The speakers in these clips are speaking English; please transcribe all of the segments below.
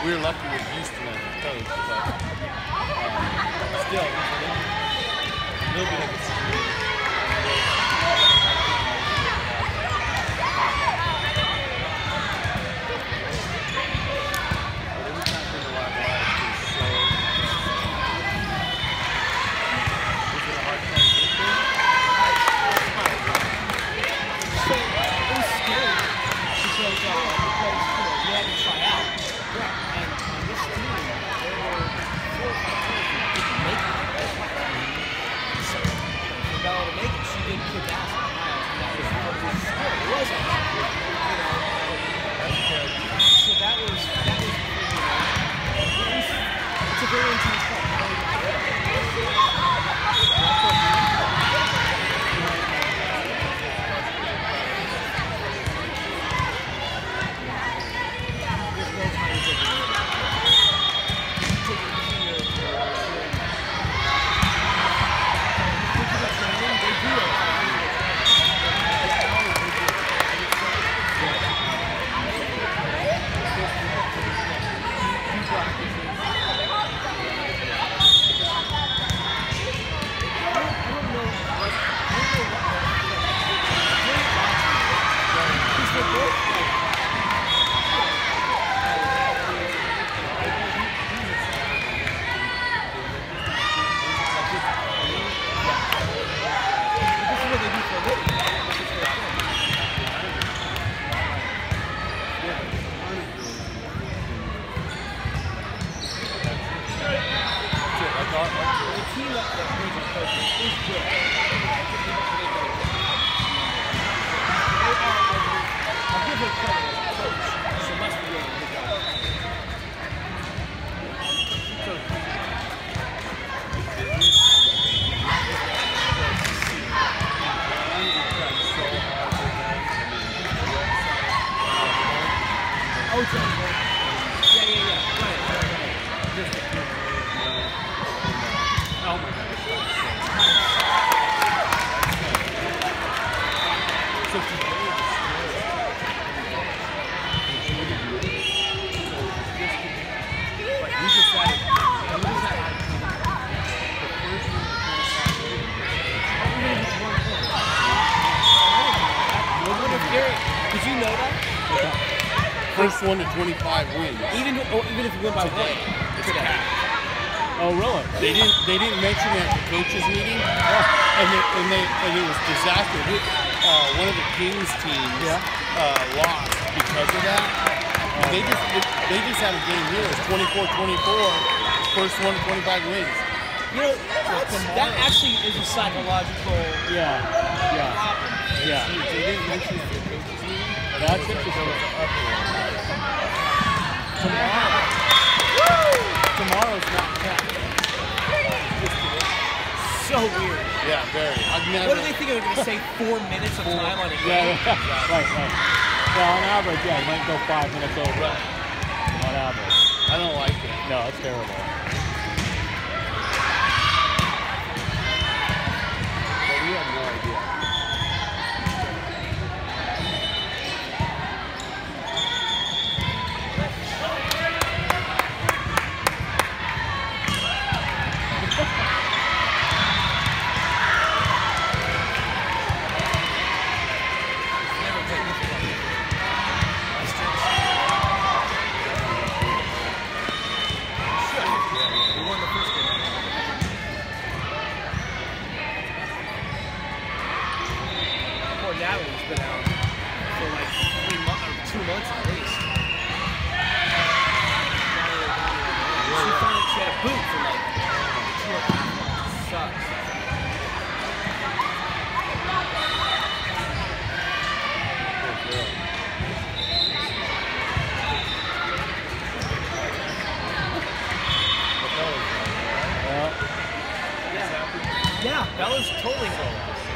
We were lucky with Houston as a coach, but still, a little bit of a streak. First one to 25 wins. Even if you win by one, it's a half. Oh, really? They didn't mention it at the coaches meeting, and it was disaster. One of the Kings teams lost because of that. They just had a game here. It was 24-24. First one to 25 wins. You know, that actually is a psychological problem. Yeah. They didn't mention it at the coaches meeting. That's interesting. Tomorrow's not so weird. Yeah, very. What do they think? They're going to save 4 minutes of time on a game? Yeah, right. Well, on average, you might go 5 minutes over. On average. I don't like it. No, it's terrible. But we have no idea. Natalie's been out for like 3 months or 2 months at least. She finally had a boot for like 2.5 months. Sucks. Yeah, that was totally cool.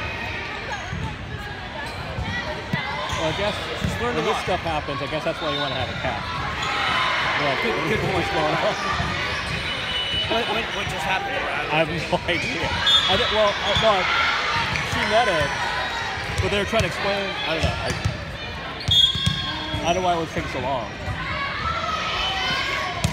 Well, I guess when this stuff happens, I guess that's why you want to have a cat. Well, good point. What just happened? I have no idea. She met it, but they were trying to explain. I don't know. I don't know why it was taking so long.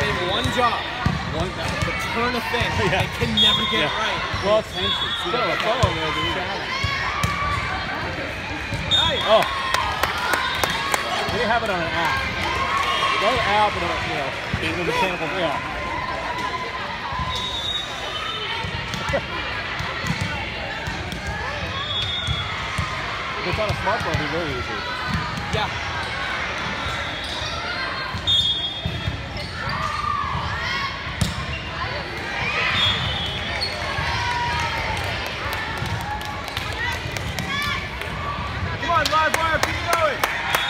say one job. To turn a thing. Yeah. They can never get it right. Well, it's still a follow there, dude. Nice. Oh. We have it on an app. Go to the app and the mechanical, yeah. If it's on a smartphone, it'd be very easy. Yeah. Come on, Livewire, keep going.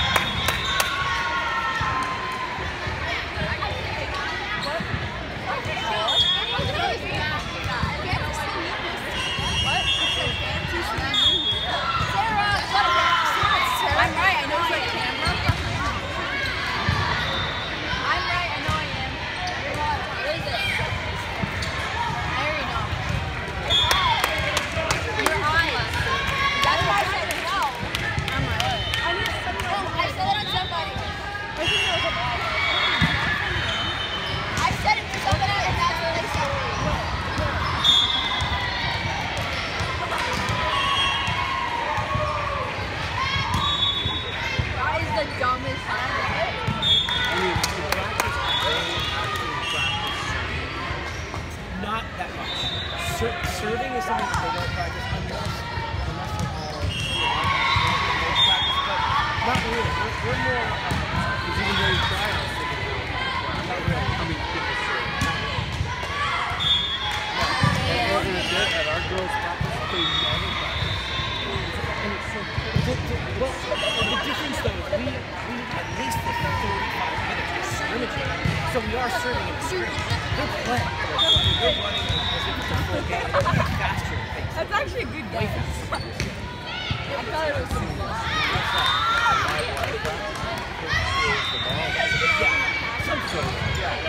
I'm right, I know I am. I'm right, I know I am. What is it? I already know. Your eyes. That's why I said no. I'm right. I said it on somebody. I said it to somebody and that's what they said. That is the dumbest thing. Not that much. Serving is something that they don't practice unless they're all practice, but not really. We're more Because even though you try out, not really. I mean, people serve. At our girls' practice, they never practice. and it's so well, the difference though is we at least 35 minutes of scrimmaging. So we are serving in the scrimmage. They're playing. We're running as if it's a full game. They're getting faster at pace. That's actually a good game. I thought it was so close. Some sort of.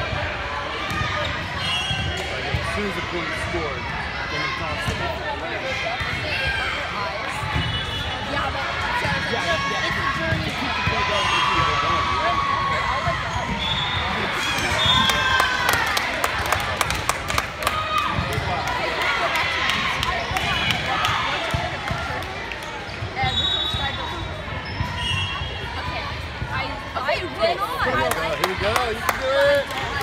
As soon as the point is scored, then it toss the ball. Yeah, but it's a journey. Here we go. You can do it.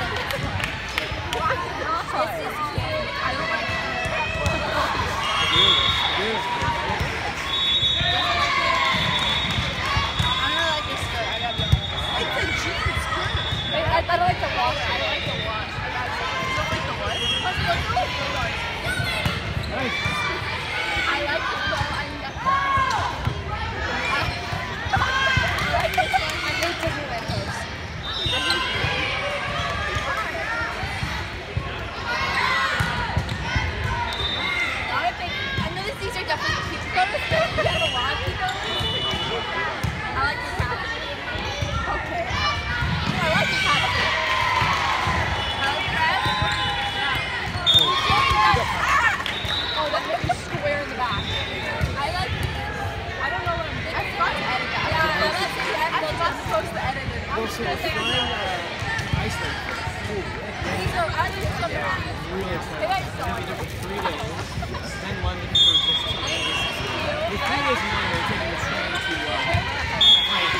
I don't like the wash. I don't like the wash. You don't like the what? Nice. I like this ball. I like this one. I hate taking my toes. I know these are definitely cute photos, but you have a lot of cute photos. I like this hat. Okay. I like this hat. Oh, that makes me square in the back. I like this. I don't know what I'm thinking. I forgot to edit that. Yeah, I'm not supposed to edit it. I'm just going to say Iceland. these are, I need some of these. They guys saw Maybe it. for 3 days. Then London for just 2 days. The 3 days in London, we're taking the train to France.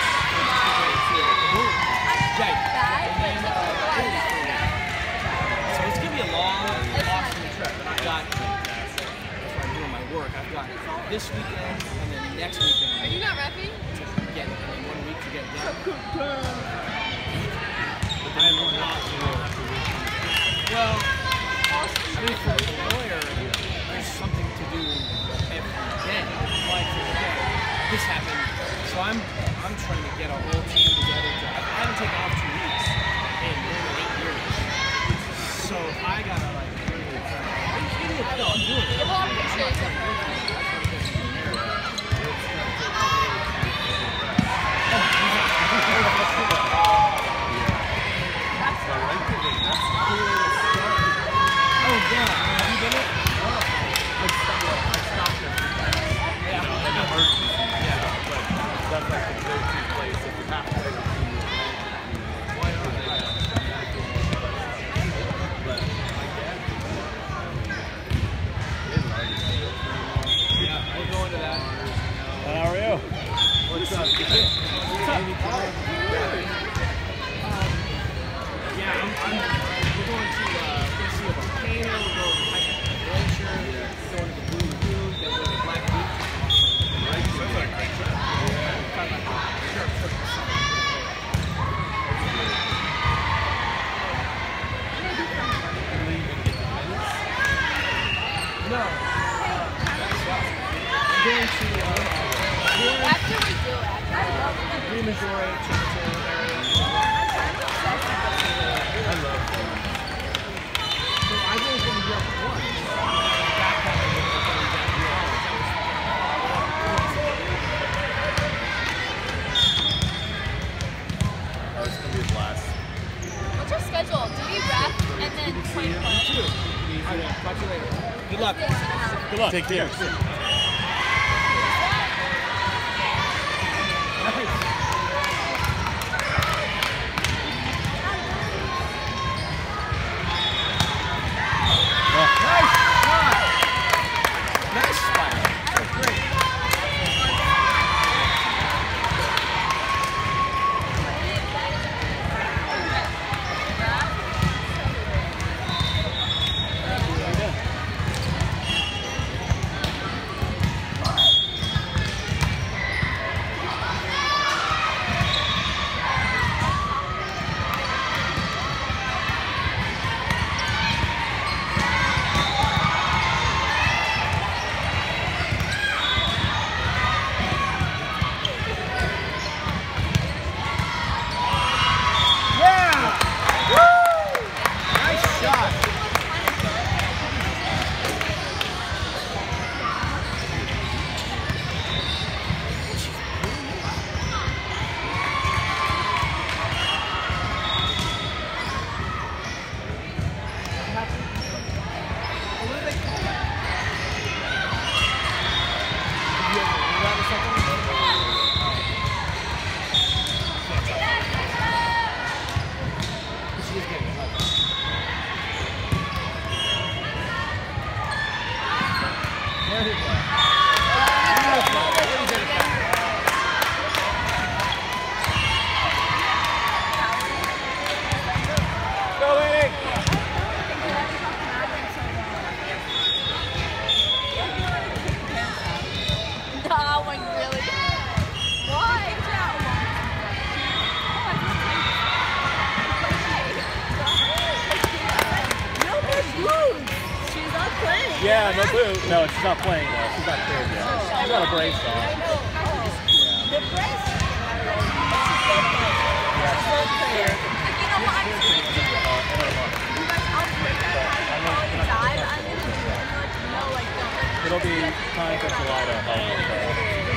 So it's going to be a long, awesome trip. And I've got, that's why I'm doing my work. I've got this weekend and then next weekend. Are you not repping? To get it, and then 1 week to get it done. I am not well, I mean, for a lawyer, there's something to do every day. Like, this happened. So I'm trying to get a whole team together. I haven't taken off 2 weeks in more than 8 years. So I gotta really try. No, I'm doing it. Well, I'm pictures. we're going to see a volcano, we're going to hike a glacier, we're going to the Blue Lagoon, then we're going to Black Beach. Sounds like a great trip. No. I'm going to After we do it, Green Missouri, Chickasha area. I love them. So I was going to be up once. Backpacking with the going down to New Orleans. Oh, it's gonna be a blast. what's your schedule? Do we wrap and then play? You too. All right, talk to you later. Good luck. Good luck. Take care. Nice. Nice spot. That's great. Yeah, no boot. No, she's not playing though. She's not cleared yet. She's got a brace on. The brace? It'll be time for July to help with that.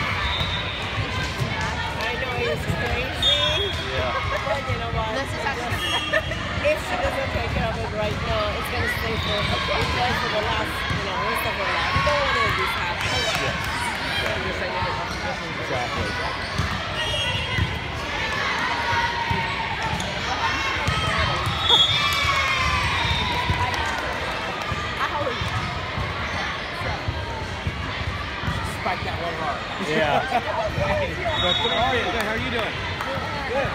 I know it's crazy. Yeah. But you know what? This is actually If she doesn't take care of it right now, it's going to stay for the last, rest of her life. We don't want to this happen. Exactly. Spike that one hard. Yeah. How are you? Good. How are you doing? Good.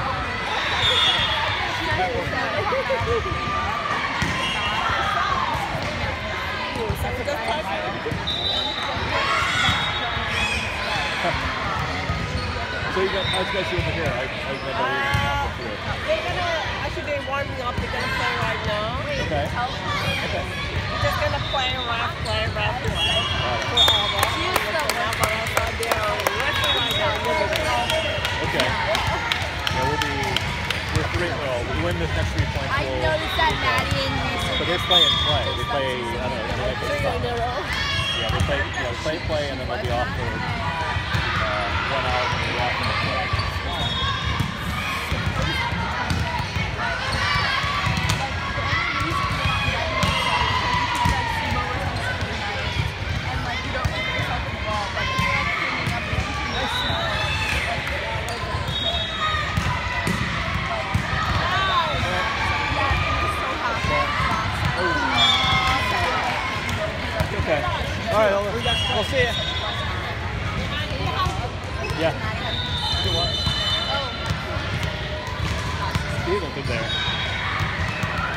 So you got, how'd you guys do over here? I remember They're warming up. They're going to play right now. Okay. They're just going to play rough. For all of us. Okay. Yeah, we'll win this next 3 points. I noticed that Maddie and Reese. So they play and play. They play, I don't know, they yeah, they play, and then they'll be off for 1 hour and they'll be off and they'll play. Okay. All right, we'll see you. Yeah. Do what? Steven's in there.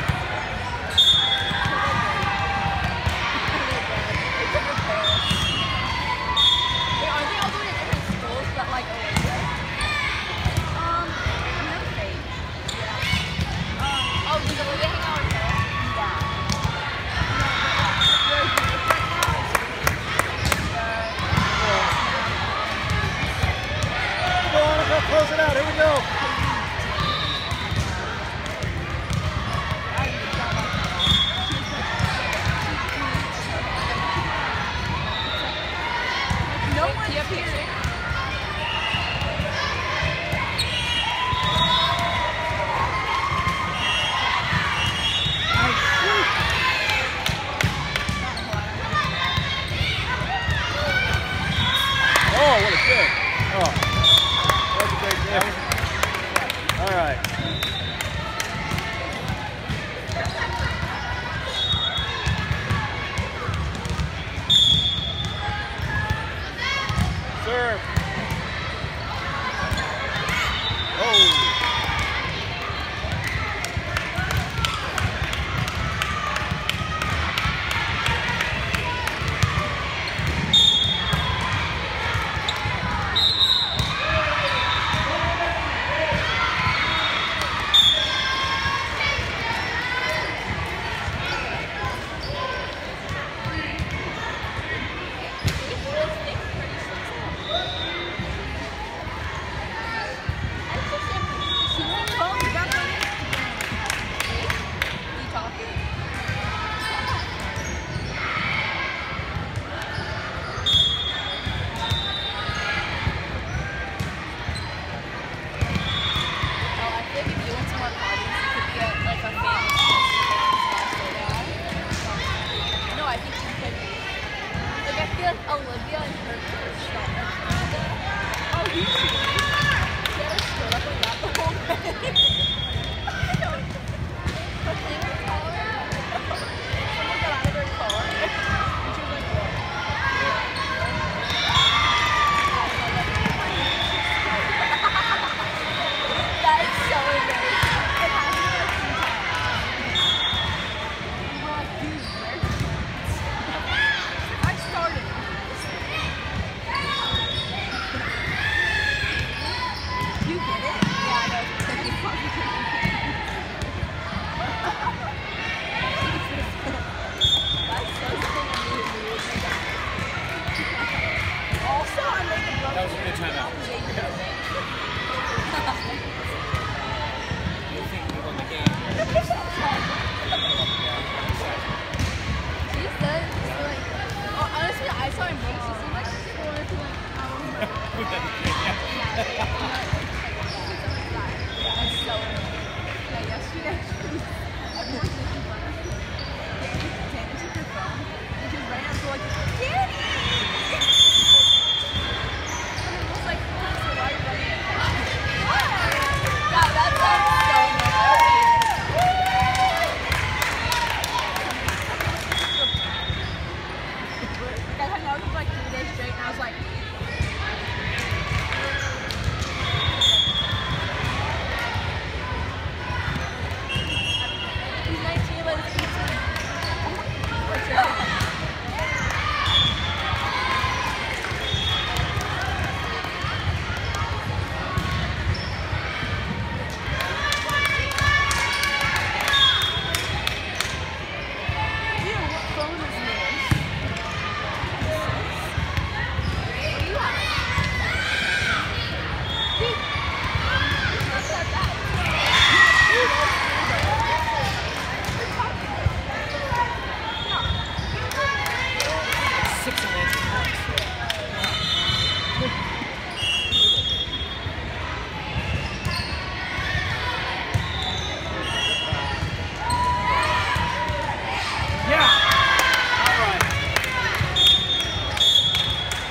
6 and